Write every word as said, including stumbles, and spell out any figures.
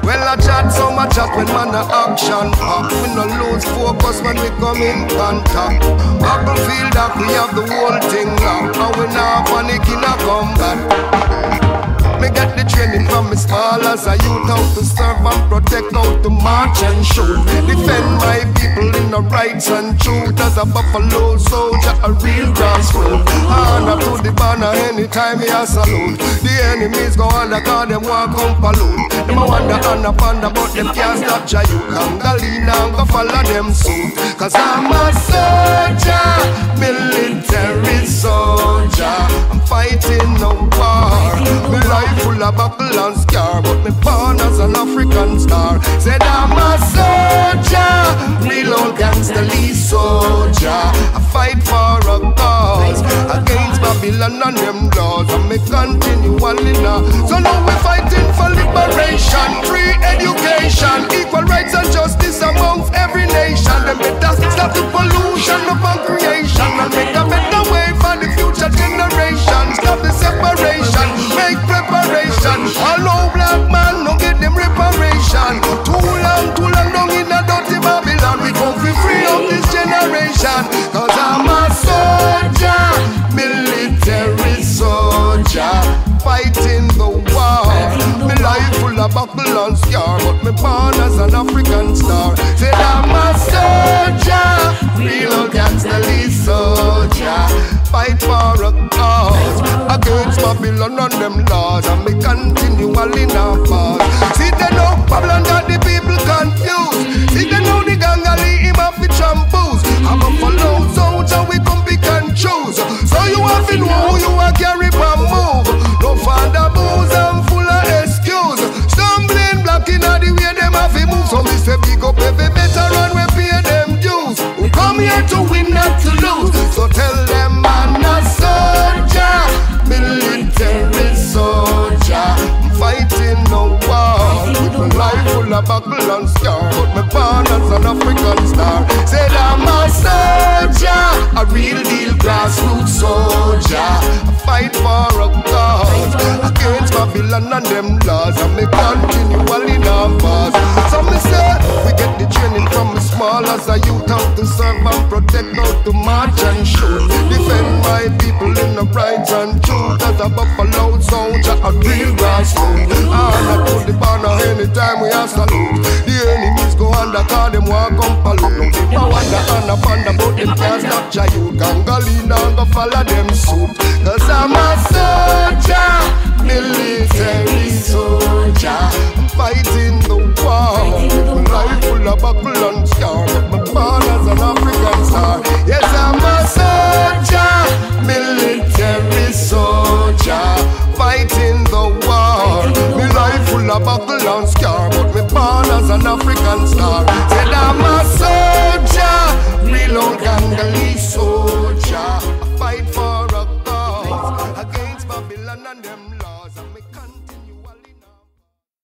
Well, I chat so much chat when man a action pop. We no lose focus when we come in contact. Apple feel that we have the whole thing locked, and we not panic in a combat. Me get the training from me small as a youth, how to serve and protect, how to march and shoot. Defend my people in the rights and truth. As a buffalo soldier, a real grassroots. Honor to the banner anytime me a salute. The enemies go under cause them want come pollute. Them a wonder and a ponder but them can't stop you. Kangalina and go follow them suit. Cause I'm a soldier, military soldier. I'm fighting no war. Me life full of buckle and scar, but me born as an African star. Said I'm a soldier, real old gangsterly soldier. I fight for a cause against Babylon and them laws, and me continually now. So now we fighting for liberation, free education, equal rights and justice amongst every nation. Them better stop the pollution of our creation and make a better way for the future generation. Stop the separation, make preparation. All no black man, don't get them reparation. Too long, too long, down in a dirty Babylon. We come for free of this generation. Cause I'm a soldier, military soldier, fighting the war. Me life full of buckle and scar, but me born as an African star. Said I'm a soldier, real gangsterly soldier, fight for a cause against Babylon and them laws, and me continually now pause. See they know Babylon got the people confused. See they know the gangali him have the shampoos. I'm a follow soldier, we come pick and choose. So you have to know who you are, carry and move. No father booze and full of excuse. Stumbling blocking all the way them have to move. So me say big up every veteran we pay them dues. We come here to win, not to lose. So tell them I'm a soldier, military soldier. I'm fighting no war. With my life full of buckle and scar, but my born as an African star. Said I'm a soldier, a real deal grassroots soldier. I fight for a cause against Babylon and them laws, and me continually now pause. So me say we get the training from me small as a youth, how to serve and protect, how to march and shoot. Defend my people in the rights and truth. As a buffalo soldier, a real grassroots. Honor to the banner anytime we are salute. The enemies go under cause them want come pollute. They bow under and up under but them can't stop you. Gangalina and go follow them suit. Cause I'm a soldier, military soldier. I'm fighting the war. My life full of buckle and scar, but my born as an African star. Yes, I'm a soldier, military soldier, fighting the war. My life full of buckle and scar, but my born as an African star. Said I'm a soldier, real old gangali